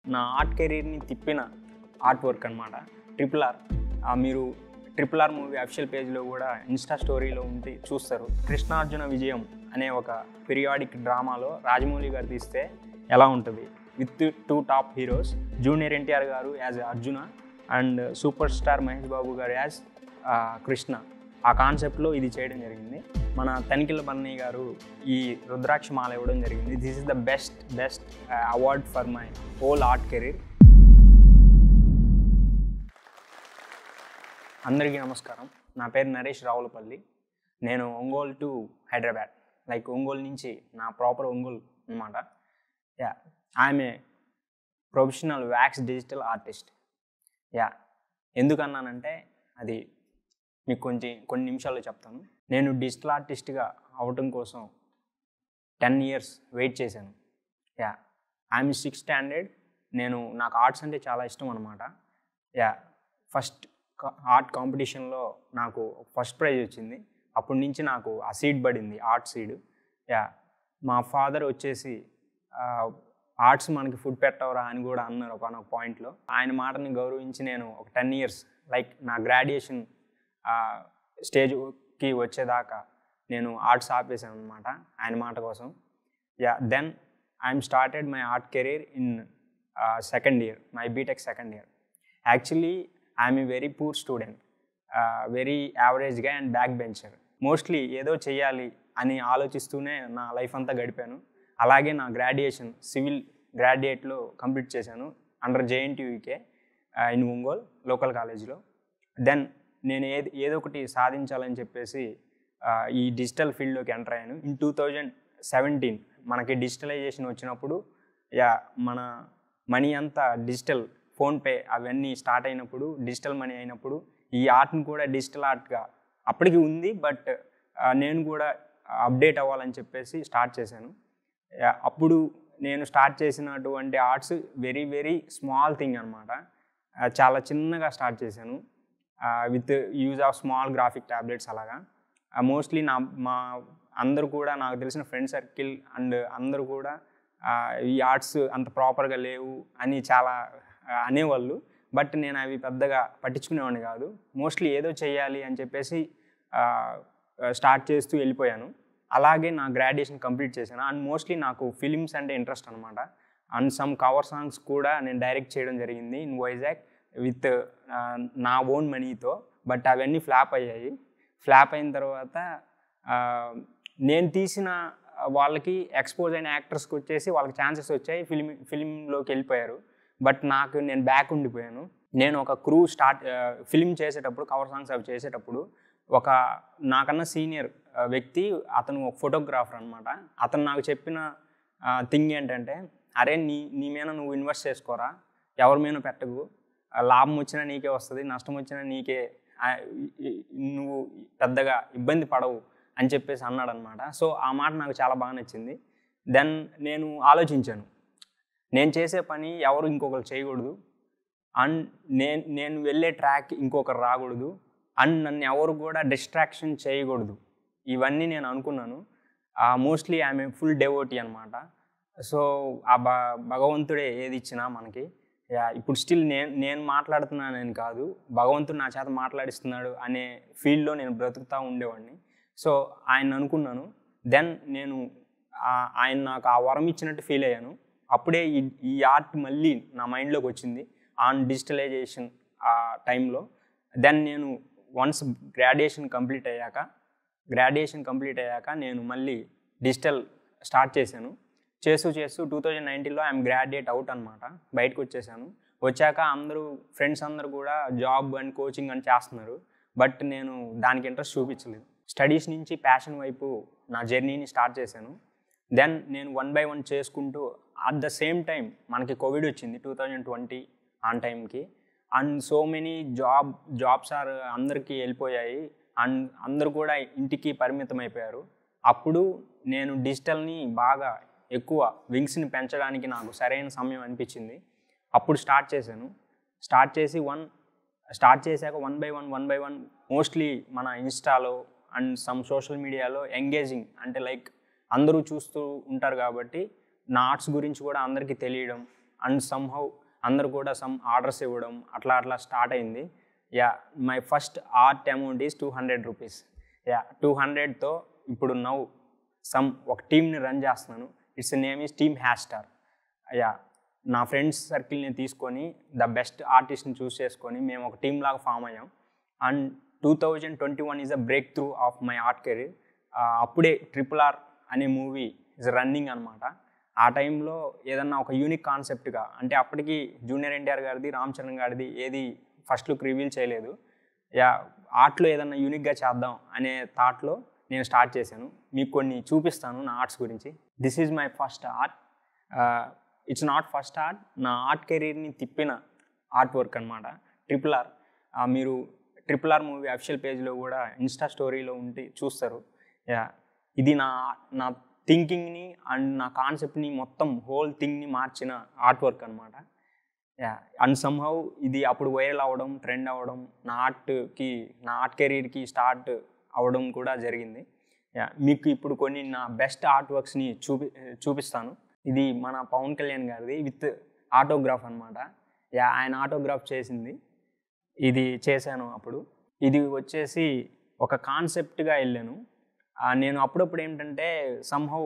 నా ఆర్ట్ కెరీర్ని తిప్పిన ఆర్ట్ వర్క్ అనమాట ట్రిపుల్ ఆర్. మీరు ట్రిపుల్ ఆర్ మూవీ అఫీషియల్ పేజ్లో కూడా ఇన్స్టా స్టోరీలో ఉంటే చూస్తారు. కృష్ణార్జున విజయం అనే ఒక పీరియాడిక్ డ్రామాలో రాజమౌళి గారు తీస్తే ఎలా ఉంటుంది, with 2 top heroes, junior NTR garu as Arjuna and super star Mahesh Babu garu as Krishna. ఆ కాన్సెప్ట్లో ఇది చేయడం జరిగింది. మన తనిఖీల బన్నయ్య గారు ఈ రుద్రాక్ష మాల ఇవ్వడం జరిగింది. This is the best award for my whole art career. అందరికీ నమస్కారం. నా పేరు నరేష్ రావులపల్లి. నేను ఒంగోలు టు హైదరాబాద్, లైక్ ఒంగోలు నుంచి నా ప్రాపర్ ఒంగోలు అనమాట. I'm a professional wax digital artist. ఎందుకన్నానంటే అది మీకు కొన్ని నిమిషాల్లో చెప్తాను. నేను డిజిటల్ ఆర్టిస్ట్గా అవ్వటం కోసం 10 years వెయిట్ చేశాను. I'm 6th standard. నాకు ఆర్ట్స్ అంటే చాలా ఇష్టం అనమాట. ఫస్ట్ ఆర్ట్ కాంపిటీషన్లో నాకు ఫస్ట్ ప్రైజ్ వచ్చింది. అప్పటి నుంచి నాకు ఆ సీడ్ పడింది, ఆర్ట్ సీడ్. మా ఫాదర్ వచ్చేసి ఆర్ట్స్ మనకి ఫుడ్ పెట్టవరా అని కూడా అన్నారు ఒకనొక పాయింట్లో. ఆయన మాటని గౌరవించి నేను ఒక 10 years, లైక్ నా గ్రాడ్యుయేషన్ స్టేజ్కి వచ్చేదాకా నేను ఆర్ట్స్ ఆపేసాను అనమాట ఆయన మాట కోసం. Then I'm started my art career in second year, my BTech second year. Actually I'm a very poor student, very average గా అండ్ బ్యాక్ బెంచర్. మోస్ట్లీ ఏదో చెయ్యాలి అని ఆలోచిస్తూనే నా లైఫ్ అంతా గడిపాను. అలాగే నా గ్రాడ్యుయేషన్ సివిల్ గ్రాడ్యుయేట్లో కంప్లీట్ చేశాను under JNTUK in Ongole local కాలేజీలో. దెన్ నేను ఏదో ఒకటి సాధించాలని చెప్పేసి ఈ డిజిటల్ ఫీల్డ్లోకి ఎంటర్ అయ్యాను. ఇన్ 2017 మనకి డిజిటలైజేషన్ వచ్చినప్పుడు, మన మనీ అంతా డిజిటల్, ఫోన్పే అవన్నీ స్టార్ట్ అయినప్పుడు, డిజిటల్ మనీ అయినప్పుడు ఈ ఆర్ట్ని కూడా డిజిటల్ ఆర్ట్గా అప్పటికి ఉంది, బట్ నేను కూడా అప్డేట్ అవ్వాలని చెప్పేసి స్టార్ట్ చేశాను. అప్పుడు నేను స్టార్ట్ చేసినటువంటి arts very very small thing అనమాట. చాలా చిన్నగా స్టార్ట్ చేశాను with use of small graphic tablets. అలాగా మోస్ట్లీ మా అందరూ కూడా, నాకు తెలిసిన ఫ్రెండ్ సర్కిల్ అండ్ అందరూ కూడా ఈ ఆర్ట్స్ అంత ప్రాపర్గా లేవు అని చాలా అనేవాళ్ళు. బట్ నేను అవి పెద్దగా పట్టించుకునేవాడిని కాదు. మోస్ట్లీ ఏదో చేయాలి అని చెప్పేసి స్టార్ట్ చేస్తూ వెళ్ళిపోయాను. అలాగే నా గ్రాడ్యుయేషన్ కంప్లీట్ చేశాను. అండ్ మోస్ట్లీ నాకు ఫిలిమ్స్ అంటే ఇంట్రెస్ట్ అనమాట. అండ్ సమ్ కవర్ సాంగ్స్ కూడా నేను డైరెక్ట్ చేయడం జరిగింది ఇన్ వైజాగ్ విత్ నా ఓన్ మనీతో. బట్ అవన్నీ ఫ్లాప్ అయ్యాయి. ఫ్లాప్ అయిన తర్వాత నేను తీసిన వాళ్ళకి ఎక్స్పోజ్ అయిన యాక్టర్స్కి వచ్చేసి వాళ్ళకి ఛాన్సెస్ వచ్చాయి, ఫిలింలోకి వెళ్ళిపోయారు. బట్ నేను బ్యాక్ ఉండిపోయాను. నేను ఒక క్రూ ఫిలిం చేసేటప్పుడు, కవర్ సాంగ్స్ అవి చేసేటప్పుడు నాకన్నా సీనియర్ వ్యక్తి, అతను ఒక ఫోటోగ్రాఫర్ అనమాట. అతను నాకు చెప్పిన థింగ్ ఏంటంటే, అరే నీ మీద నువ్వు ఇన్వెస్ట్ చేసుకోరా, ఎవరి మీద పెట్టకు, లాభం వచ్చినా నీకే వస్తుంది, నష్టం వచ్చినా నీకే, నువ్వు పెద్దగా ఇబ్బంది పడవు అని చెప్పేసి అన్నాడు అనమాట. సో ఆ మాట నాకు చాలా బాగా నచ్చింది. దెన్ నేను ఆలోచించాను, నేను చేసే పని ఎవరు ఇంకొకరు చేయకూడదు, అండ్ నేను వెళ్ళే ట్రాక్ ఇంకొకరు రాకూడదు, అండ్ నన్ను ఎవరు కూడా డిస్ట్రాక్షన్ చేయకూడదు. ఇవన్నీ నేను అనుకున్నాను. Mostly I'm a full devotee అనమాట. సో ఆ భగవంతుడే ఏది ఇచ్చినా మనకి, ఇప్పుడు స్టిల్ నేను మాట్లాడుతున్నానని కాదు, భగవంతుడు నా చేత మాట్లాడిస్తున్నాడు అనే ఫీల్డ్లో నేను బ్రతుకుతూ ఉండేవాడిని. సో ఆయన అనుకున్నాను. దెన్ ఆయన నాకు ఆ వరం ఇచ్చినట్టు ఫీల్ అయ్యాను. అప్పుడే ఈ ఆర్ట్ మళ్ళీ నా మైండ్లోకి వచ్చింది ఆన్ డిజిటలైజేషన్ ఆ టైంలో. దెన్ నేను వన్స్ గ్రాడ్యుయేషన్ కంప్లీట్ అయ్యాక నేను మళ్ళీ డిజిటల్ స్టార్ట్ చేశాను. చేస్తూ 2019లో ఐఎమ్ గ్రాడ్యుయేట్ అవుట్ అనమాట, బయటకు వచ్చేసాను. వచ్చాక ఫ్రెండ్స్ అందరూ కూడా జాబ్ అండ్ కోచింగ్ అని చేస్తున్నారు. బట్ నేను దానికి ఇంట్రెస్ట్ చూపించలేదు. స్టడీస్ నుంచి ప్యాషన్ వైపు నా జర్నీని స్టార్ట్ చేశాను. దెన్ నేను 1 by 1 చేసుకుంటూ, అట్ ద సేమ్ టైం మనకి కోవిడ్ వచ్చింది 2020 ఆన్ టైంకి. అండ్ సో మెనీ జాబ్స్ అందరికీ వెళ్ళిపోయాయి, అండ్ అందరూ కూడా ఇంటికి పరిమితం అయిపోయారు. అప్పుడు నేను డిజిటల్ని బాగా ఎక్కువ వింగ్స్ని పెంచడానికి నాకు సరైన సమయం అనిపించింది. అప్పుడు స్టార్ట్ చేశాను. స్టార్ట్ చేశాక 1 by 1 మోస్ట్లీ మన ఇన్స్టాలో అండ్ సమ్ సోషల్ మీడియాలో ఎంగేజింగ్, అంటే లైక్ అందరూ చూస్తూ ఉంటారు కాబట్టి నా ఆర్ట్స్ గురించి కూడా అందరికీ తెలియడం, అండ్ సమ్హౌ అందరు కూడా సమ్ ఆర్డర్స్ ఇవ్వడం అట్లా స్టార్ట్ అయింది. My first art amount is 200 rupees. 200తో ఇప్పుడు నౌ ఒక టీమ్ని రన్ చేస్తున్నాను. It's name is team Hashstar. నా ఫ్రెండ్స్ సర్కిల్ని తీసుకొని ద బెస్ట్ ఆర్టిస్ట్ని చూస్ చేసుకొని మేము ఒక టీమ్ లాగా ఫామ్ అయ్యాం. And 2021 is a breakthrough of my art career. అప్పుడే RRR అనే మూవీ ఇస్ రన్నింగ్ అనమాట. ఆ టైంలో ఏదన్నా ఒక యూనిక్ కాన్సెప్ట్గా, అంటే అప్పటికి జూనియర్ ఎన్టీఆర్ గారిది, రామ్ చరణ్ గారిది ఏది ఫస్ట్ లుక్ రివీల్ చేయలేదు. ఆర్ట్లో ఏదన్నా యూనిక్గా చేద్దాం అనే థాట్లో నేను స్టార్ట్ చేశాను. మీకు కొన్ని చూపిస్తాను నా ఆర్ట్స్ గురించి. This is my first art. It's not first art, నా ఆర్ట్ కెరీర్ని తిప్పిన ఆర్ట్ వర్క్ అనమాట RRR. మీరు RRR మూవీ అఫిషియల్ పేజ్లో కూడా ఇన్స్టా స్టోరీలో ఉండి చూస్తారు. ఇది నా థింకింగ్ని అండ్ నా కాన్సెప్ట్ని మొత్తం హోల్ థింగ్ని మార్చిన ఆర్ట్ వర్క్ అనమాట. అండ్ సమ్హౌ ఇది అప్పుడు వైరల్ అవ్వడం, ట్రెండ్ అవ్వడం, నా ఆర్ట్ కెరీర్కి స్టార్ట్ అవ్వడం కూడా జరిగింది. మీకు ఇప్పుడు కొన్ని నా బెస్ట్ ఆర్ట్ వర్క్స్ని చూపిస్తాను. ఇది మన పవన్ కళ్యాణ్ గారిది విత్ ఆటోగ్రాఫ్ అనమాట. ఆయన ఆటోగ్రాఫ్ చేసింది ఇది చేశాను అప్పుడు. ఇది వచ్చేసి ఒక కాన్సెప్ట్గా వెళ్ళాను. నేను అప్పుడప్పుడు ఏంటంటే సమ్హౌ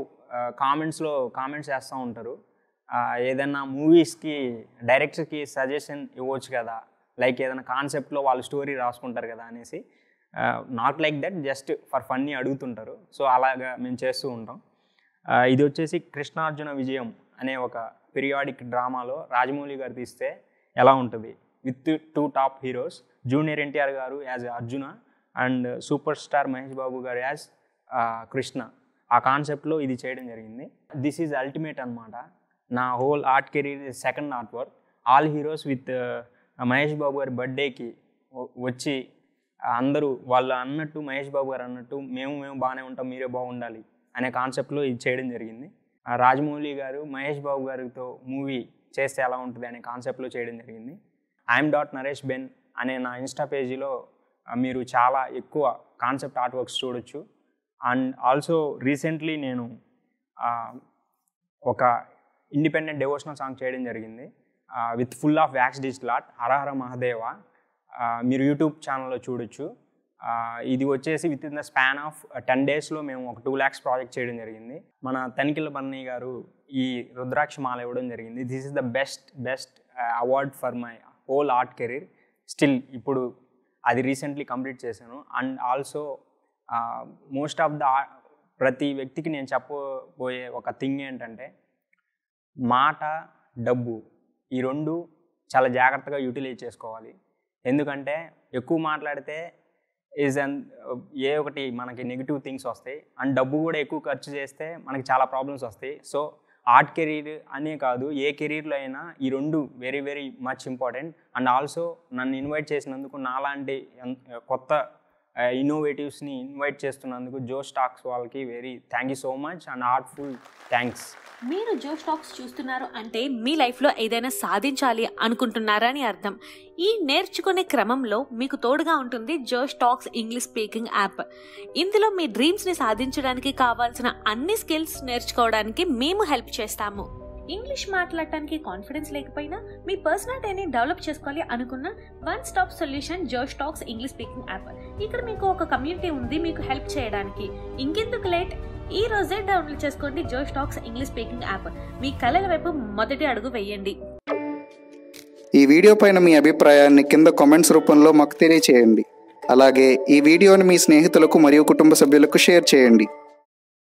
కామెంట్స్ చేస్తూ ఉంటారు, ఏదైనా మూవీస్కి డైరెక్టర్కి సజెషన్ ఇవ్వచ్చు కదా, లైక్ ఏదైనా కాన్సెప్ట్లో వాళ్ళు స్టోరీ రాసుకుంటారు కదా అనేసి. Not like that, just for funny అడుగుతుంటారు. సో అలాగా మేము చేస్తూ ఉంటాం. ఇది వచ్చేసి కృష్ణార్జున విజయం అనే ఒక పీరియాడిక్ డ్రామాలో రాజమౌళి గారు తీస్తే ఎలా ఉంటుంది, with 2 top heroes, junior NTR garu as Arjuna and super star Mahesh Babu garu as Krishna. ఆ కాన్సెప్ట్లో ఇది చేయడం జరిగింది. దిస్ ఈజ్ అల్టిమేట్ అనమాట. నా whole art career second art work. All heroes with Mahesh Babu గారి బర్త్డేకి వచ్చి అందరూ వాళ్ళు అన్నట్టు, మహేష్ బాబు గారు అన్నట్టు మేము బాగానే ఉంటాం, మీరే బాగుండాలి అనే కాన్సెప్ట్లో ఇది చేయడం జరిగింది. రాజమౌళి గారు మహేష్ బాబు గారితో మూవీ చేస్తే ఎలా ఉంటుంది అనే కాన్సెప్ట్లో చేయడం జరిగింది. IM.Naresh.Ben అనే నా ఇన్స్టా పేజీలో మీరు చాలా ఎక్కువ కాన్సెప్ట్ ఆర్ట్ వర్క్స్ చూడొచ్చు. అండ్ ఆల్సో రీసెంట్లీ నేను ఒక ఇండిపెండెంట్ డెవోషనల్ సాంగ్ చేయడం జరిగింది with full of wax digital art, Harahara Mahadeva. మీరు యూట్యూబ్ ఛానల్లో చూడొచ్చు. ఇది వచ్చేసి with in the span of 10 డేస్లో మేము ఒక 2 lakhs ప్రాజెక్ట్ చేయడం జరిగింది. మన తనిఖీల బన్నయ్య గారు ఈ రుద్రాక్ష మాల ఇవ్వడం జరిగింది. This is the best award for my whole art career. Still ఇప్పుడు అది రీసెంట్లీ కంప్లీట్ చేశాను. And also most of the ప్రతి వ్యక్తికి నేను చెప్పబోయే ఒక థింగ్ ఏంటంటే, మాట, డబ్బు ఈ రెండు చాలా జాగ్రత్తగా యూటిలైజ్ చేసుకోవాలి. ఎందుకంటే ఎక్కువ మాట్లాడితే ఒకటి మనకి నెగిటివ్ థింగ్స్ వస్తాయి. అండ్ డబ్బు కూడా ఎక్కువ ఖర్చు చేస్తే మనకి చాలా ప్రాబ్లమ్స్ వస్తాయి. సో ఆర్ట్ కెరీర్ అనే కాదు, ఏ కెరీర్లో అయినా ఈ రెండు very very much important. And also నన్ను ఇన్వైట్ చేసినందుకు, నాలాంటి కొత్త ఇన్నోవేటివ్స్ని ఇన్వైట్ చేస్తున్నందుకు జోష్ టాక్స్ వాళ్ళకి thank you so much and heartful thanks. మీరు జోష్ టాక్స్ చూస్తున్నారు అంటే మీ లైఫ్లో ఏదైనా సాధించాలి అనుకుంటున్నారని అర్థం. ఈ నేర్చుకునే క్రమంలో మీకు తోడుగా ఉంటుంది జోష్ టాక్స్ ఇంగ్లీష్ స్పీకింగ్ యాప్. ఇందులో మీ డ్రీమ్స్ని సాధించడానికి కావాల్సిన అన్ని స్కిల్స్ నేర్చుకోవడానికి మేము హెల్ప్ చేస్తాము. ఇంగ్లీష్ మాట్లాడటానికి కాన్ఫిడెన్స్ లేకపోయినా మీ పర్సనాలిటీని డెవలప్ చేసుకోవాలి అనుకున్న one stop solution Josh Talks English speaking app. ఇక్కడ మీకు ఒక కమ్యూనిటీ ఉంది మీకు హెల్ప్ చేయడానికి. ఇంకెందుకు లేట్, ఈ రోజే డౌన్లోడ్ చేసుకోండి Josh Talks English speaking app. మీ కళల వైపు మొదటి అడుగు వేయండి. ఈ వీడియో పైన మీ అభిప్రాయాన్ని కింద కామెంట్స్ రూపంలో మాకు తెలియచేయండి. అలాగే ఈ వీడియోని మీ స్నేహితులకు మరియు కుటుంబ సభ్యులకు షేర్ చేయండి.